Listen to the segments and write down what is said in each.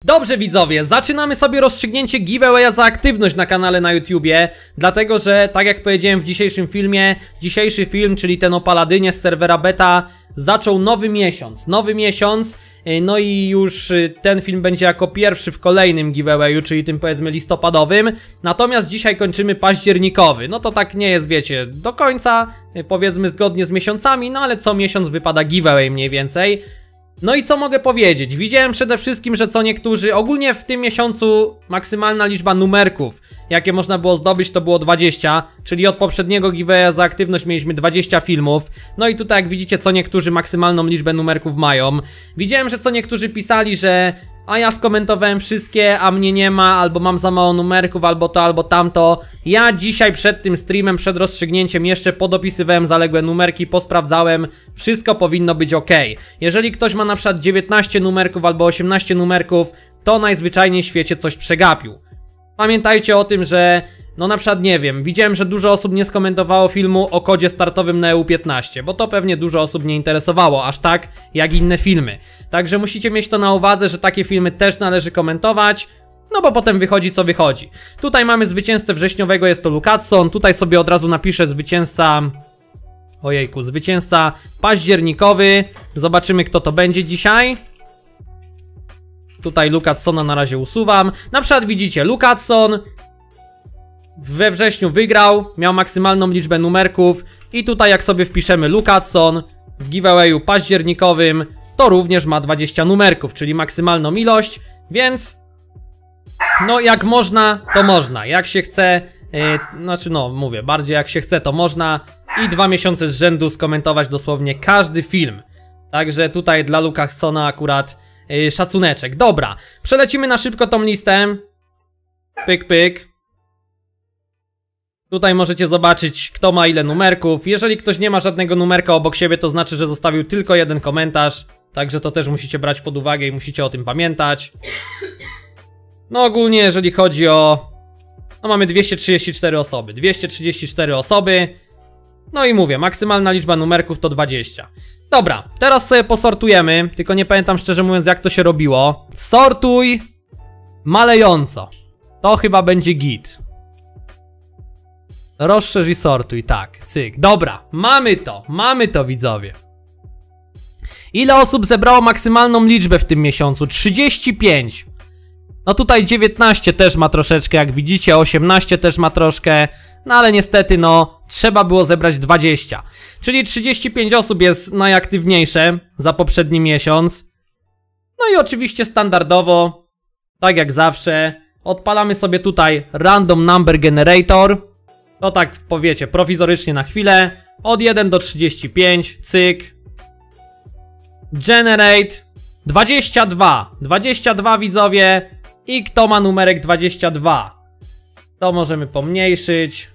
Dobrze widzowie, zaczynamy sobie rozstrzygnięcie giveawaya za aktywność na kanale na YouTubie. Dlatego, że tak jak powiedziałem w dzisiejszym filmie, dzisiejszy film, czyli ten o Paladynie z serwera beta, zaczął nowy miesiąc. No i już ten film będzie jako pierwszy w kolejnym giveawayu, czyli tym powiedzmy listopadowym. Natomiast dzisiaj kończymy październikowy. No to tak nie jest, wiecie, do końca, powiedzmy zgodnie z miesiącami, no ale co miesiąc wypada giveaway mniej więcej. No i co mogę powiedzieć? Widziałem przede wszystkim, że co niektórzy, ogólnie w tym miesiącu maksymalna liczba numerków, jakie można było zdobyć, to było 20, czyli od poprzedniego giveawaya za aktywność mieliśmy 20 filmów. No i tutaj jak widzicie, co niektórzy maksymalną liczbę numerków mają. Widziałem, że co niektórzy pisali, że a ja skomentowałem wszystkie, a mnie nie ma, albo mam za mało numerków, albo to, albo tamto. Ja dzisiaj przed tym streamem, przed rozstrzygnięciem jeszcze podopisywałem zaległe numerki, posprawdzałem, wszystko powinno być ok. Jeżeli ktoś ma na przykład 19 numerków albo 18 numerków, to najzwyczajniej w świecie coś przegapił. Pamiętajcie o tym, że no na przykład nie wiem, widziałem, że dużo osób nie skomentowało filmu o kodzie startowym na EU15, bo to pewnie dużo osób nie interesowało, aż tak jak inne filmy. Także musicie mieć to na uwadze, że takie filmy też należy komentować, no bo potem wychodzi co wychodzi. Tutaj mamy zwycięzcę wrześniowego, jest to Lukatson, tutaj sobie od razu napiszę zwycięzca... Ojejku, zwycięzca październikowy, zobaczymy kto to będzie dzisiaj. Tutaj Lukatsona na razie usuwam. Na przykład widzicie, Lukatson we wrześniu wygrał, miał maksymalną liczbę numerków. I tutaj jak sobie wpiszemy Lukatson w giveawayu październikowym, to również ma 20 numerków, czyli maksymalną ilość. Więc no jak można, to można. Jak się chce, znaczy no mówię, bardziej jak się chce, to można. I 2 miesiące z rzędu skomentować dosłownie każdy film. Także tutaj dla Lukatsona akurat szacuneczek. Dobra, przelecimy na szybko tą listę. Pyk, pyk. Tutaj możecie zobaczyć, kto ma ile numerków. Jeżeli ktoś nie ma żadnego numerka obok siebie, to znaczy, że zostawił tylko jeden komentarz. Także to też musicie brać pod uwagę i musicie o tym pamiętać. No ogólnie jeżeli chodzi o... No mamy 234 osoby. 234 osoby. No i mówię, maksymalna liczba numerków to 20. Dobra, teraz sobie posortujemy. Tylko nie pamiętam szczerze mówiąc jak to się robiło. Sortuj malejąco. To chyba będzie git. Rozszerz i sortuj, tak, cyk. Dobra, mamy to widzowie. Ile osób zebrało maksymalną liczbę w tym miesiącu? 35. No tutaj 19 też ma troszeczkę, jak widzicie, 18 też ma troszkę. No ale niestety no, trzeba było zebrać 20. Czyli 35 osób jest najaktywniejsze za poprzedni miesiąc. No i oczywiście standardowo, tak jak zawsze, odpalamy sobie tutaj Random Number Generator. To tak powiecie, prowizorycznie na chwilę. Od 1 do 35, cyk. Generate 22. 22 widzowie. I kto ma numerek 22? To możemy pomniejszyć.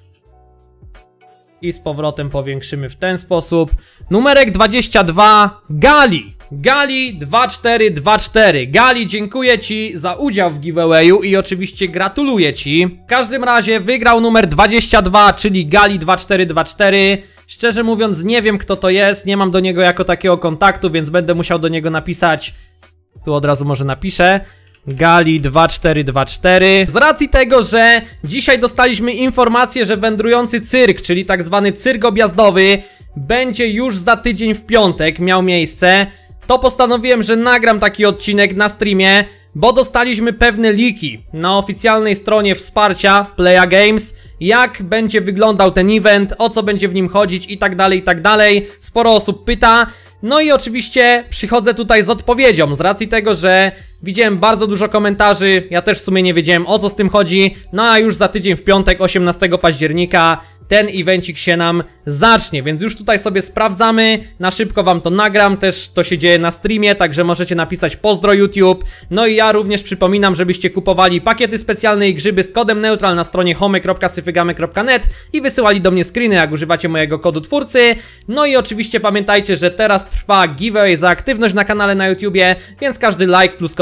I z powrotem powiększymy w ten sposób. Numerek 22. Gali. Gali 2424. Gali, dziękuję ci za udział w giveawayu i oczywiście gratuluję ci. W każdym razie wygrał numer 22, czyli Gali 2424. Szczerze mówiąc nie wiem kto to jest, nie mam do niego jako takiego kontaktu, więc będę musiał do niego napisać. Tu od razu może napiszę. Gali 2424. Z racji tego, że dzisiaj dostaliśmy informację, że wędrujący cyrk, czyli tak zwany cyrk objazdowy, będzie już za tydzień w piątek miał miejsce, to postanowiłem, że nagram taki odcinek na streamie, bo dostaliśmy pewne leaki na oficjalnej stronie wsparcia Playa Games, jak będzie wyglądał ten event, o co będzie w nim chodzić i tak dalej, i tak dalej. Sporo osób pyta. No i oczywiście przychodzę tutaj z odpowiedzią, z racji tego, że widziałem bardzo dużo komentarzy, ja też w sumie nie wiedziałem o co z tym chodzi. No a już za tydzień w piątek, 18 października, ten evencik się nam zacznie, więc już tutaj sobie sprawdzamy, na szybko wam to nagram, też to się dzieje na streamie, także możecie napisać pozdro YouTube. No i ja również przypominam, żebyście kupowali pakiety specjalne i grzyby z kodem neutral na stronie home.syfygamy.net i wysyłali do mnie screeny, jak używacie mojego kodu twórcy. No i oczywiście pamiętajcie, że teraz trwa giveaway za aktywność na kanale na YouTubie, więc każdy like plus komentarz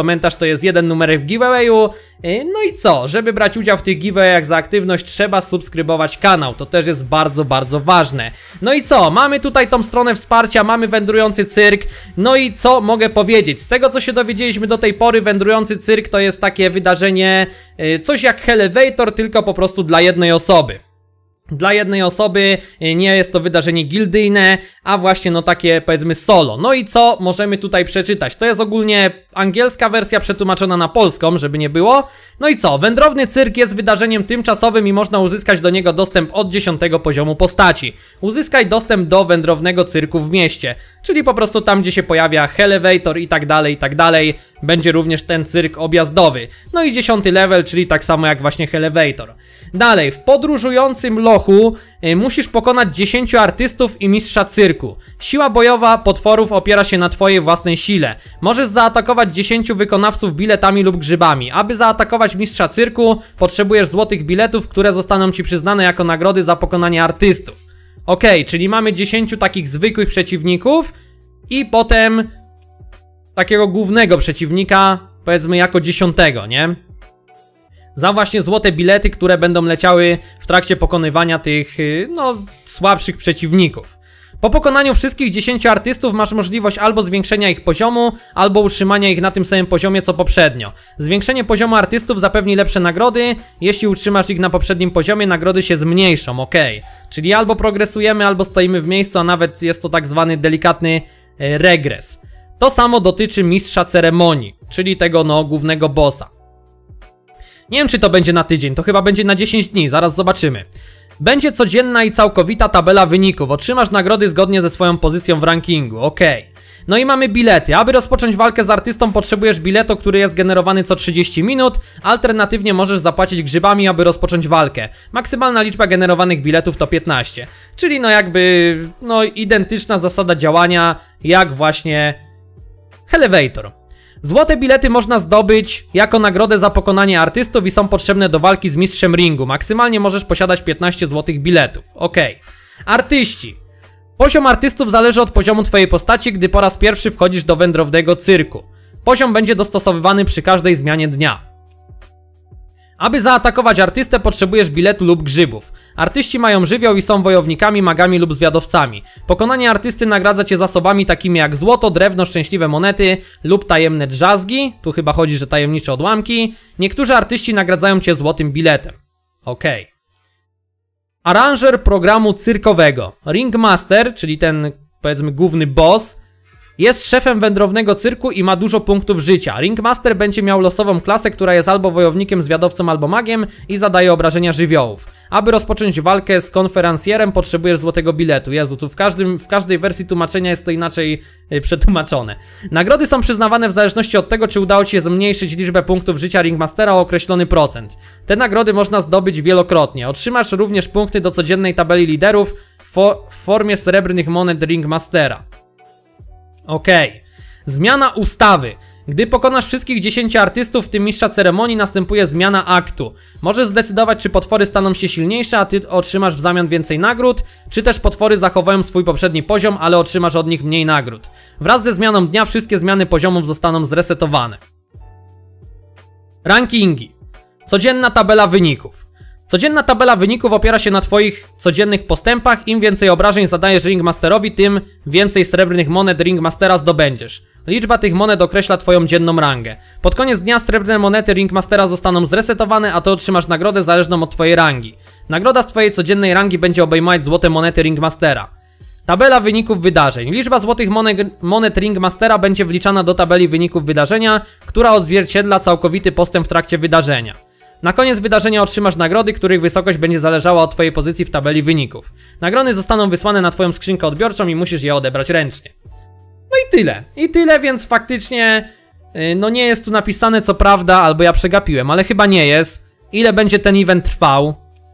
komentarz to jest jeden numerek w giveawayu. No i co? Żeby brać udział w tych giveawayach za aktywność, trzeba subskrybować kanał. To też jest bardzo, bardzo ważne. No i co? Mamy tutaj tą stronę wsparcia, mamy wędrujący cyrk. No i co mogę powiedzieć? Z tego, co się dowiedzieliśmy do tej pory, wędrujący cyrk to jest takie wydarzenie, coś jak Elevator, tylko po prostu dla jednej osoby. Dla jednej osoby, nie jest to wydarzenie gildyjne, a właśnie no takie powiedzmy solo. No i co możemy tutaj przeczytać? To jest ogólnie angielska wersja przetłumaczona na polską, żeby nie było. No i co? Wędrowny cyrk jest wydarzeniem tymczasowym i można uzyskać do niego dostęp od 10 poziomu postaci. Uzyskaj dostęp do wędrownego cyrku w mieście, czyli po prostu tam, gdzie się pojawia Elevator i tak dalej, będzie również ten cyrk objazdowy. No i 10 level, czyli tak samo jak właśnie Elevator. Dalej, w podróżującym lochu musisz pokonać 10 artystów i mistrza cyrku. Siła bojowa potworów opiera się na twojej własnej sile. Możesz zaatakować 10 wykonawców biletami lub grzybami. Aby zaatakować mistrza cyrku, potrzebujesz złotych biletów, które zostaną ci przyznane jako nagrody za pokonanie artystów. Okej, czyli mamy 10 takich zwykłych przeciwników i potem takiego głównego przeciwnika, powiedzmy jako 10, nie? Za właśnie złote bilety, które będą leciały w trakcie pokonywania tych, no, słabszych przeciwników. Po pokonaniu wszystkich 10 artystów masz możliwość albo zwiększenia ich poziomu, albo utrzymania ich na tym samym poziomie co poprzednio. Zwiększenie poziomu artystów zapewni lepsze nagrody, jeśli utrzymasz ich na poprzednim poziomie, nagrody się zmniejszą, ok. Czyli albo progresujemy, albo stoimy w miejscu, a nawet jest to tak zwany delikatny regres. To samo dotyczy mistrza ceremonii, czyli tego no głównego bossa. Nie wiem, czy to będzie na tydzień, to chyba będzie na 10 dni, zaraz zobaczymy. Będzie codzienna i całkowita tabela wyników, otrzymasz nagrody zgodnie ze swoją pozycją w rankingu, ok. No i mamy bilety. Aby rozpocząć walkę z artystą, potrzebujesz biletu, który jest generowany co 30 minut. Alternatywnie możesz zapłacić grzybami, aby rozpocząć walkę. Maksymalna liczba generowanych biletów to 15. Czyli no jakby, no identyczna zasada działania jak właśnie Elevator. Złote bilety można zdobyć jako nagrodę za pokonanie artystów i są potrzebne do walki z mistrzem ringu. Maksymalnie możesz posiadać 15 złotych biletów. Ok. Artyści. Poziom artystów zależy od poziomu twojej postaci, gdy po raz pierwszy wchodzisz do wędrownego cyrku. Poziom będzie dostosowywany przy każdej zmianie dnia. Aby zaatakować artystę, potrzebujesz biletu lub grzybów. Artyści mają żywioł i są wojownikami, magami lub zwiadowcami. Pokonanie artysty nagradza cię zasobami takimi jak złoto, drewno, szczęśliwe monety lub tajemne drzazgi. Tu chyba chodzi, że tajemnicze odłamki. Niektórzy artyści nagradzają cię złotym biletem. Okej. Aranżer programu cyrkowego. Ringmaster, czyli ten powiedzmy główny boss, jest szefem wędrownego cyrku i ma dużo punktów życia. Ringmaster będzie miał losową klasę, która jest albo wojownikiem, zwiadowcą, albo magiem i zadaje obrażenia żywiołów. Aby rozpocząć walkę z konferencjerem, potrzebujesz złotego biletu. Jezu, tu w każdej wersji tłumaczenia jest to inaczej przetłumaczone. Nagrody są przyznawane w zależności od tego, czy udało ci się zmniejszyć liczbę punktów życia Ringmastera o określony procent. Te nagrody można zdobyć wielokrotnie. Otrzymasz również punkty do codziennej tabeli liderów w formie srebrnych monet Ringmastera. Okej. Zmiana ustawy. Gdy pokonasz wszystkich 10 artystów, w tym mistrza ceremonii, następuje zmiana aktu. Możesz zdecydować, czy potwory staną się silniejsze, a ty otrzymasz w zamian więcej nagród, czy też potwory zachowają swój poprzedni poziom, ale otrzymasz od nich mniej nagród. Wraz ze zmianą dnia wszystkie zmiany poziomów zostaną zresetowane. Rankingi. Codzienna tabela wyników. Codzienna tabela wyników opiera się na twoich codziennych postępach. Im więcej obrażeń zadajesz Ringmasterowi, tym więcej srebrnych monet Ringmastera zdobędziesz. Liczba tych monet określa twoją dzienną rangę. Pod koniec dnia srebrne monety Ringmastera zostaną zresetowane, a ty otrzymasz nagrodę zależną od twojej rangi. Nagroda z twojej codziennej rangi będzie obejmować złote monety Ringmastera. Tabela wyników wydarzeń. Liczba złotych monet Ringmastera będzie wliczana do tabeli wyników wydarzenia, która odzwierciedla całkowity postęp w trakcie wydarzenia. Na koniec wydarzenia otrzymasz nagrody, których wysokość będzie zależała od twojej pozycji w tabeli wyników. Nagrody zostaną wysłane na twoją skrzynkę odbiorczą i musisz je odebrać ręcznie. No i tyle. I tyle, więc faktycznie no nie jest tu napisane co prawda, albo ja przegapiłem, ale chyba nie jest. Ile będzie ten event trwał?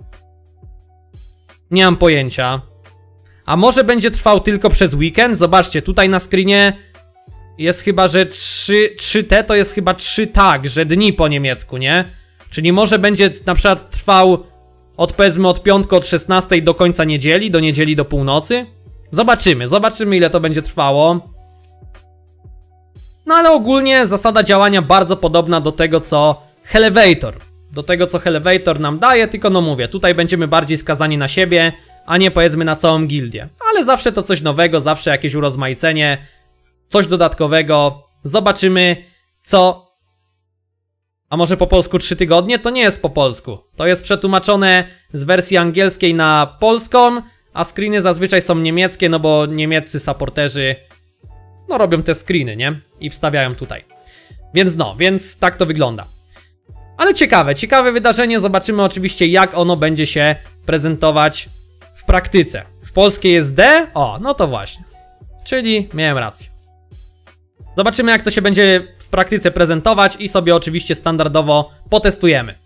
Nie mam pojęcia. A może będzie trwał tylko przez weekend? Zobaczcie, tutaj na screenie jest chyba, że 3T to jest chyba 3 tak, że dni po niemiecku, nie? Czyli może będzie na przykład trwał powiedzmy od piątku od 16 do końca niedzieli, do niedzieli do północy. Zobaczymy ile to będzie trwało. No ale ogólnie zasada działania bardzo podobna do tego, co Elevator. Do tego, co Elevator nam daje, tylko no mówię, tutaj będziemy bardziej skazani na siebie, a nie powiedzmy na całą gildię. Ale zawsze to coś nowego, zawsze jakieś urozmaicenie, coś dodatkowego. Zobaczymy, co... A może po polsku 3 tygodnie? To nie jest po polsku. To jest przetłumaczone z wersji angielskiej na polską, a screeny zazwyczaj są niemieckie, no bo niemieccy supporterzy no robią te screeny, nie? I wstawiają tutaj. Więc tak to wygląda. Ale ciekawe wydarzenie. Zobaczymy oczywiście, jak ono będzie się prezentować w praktyce. W polskiej jest D? O, no to właśnie. Czyli miałem rację. Zobaczymy, jak to się będzie w praktyce prezentować i sobie oczywiście standardowo potestujemy.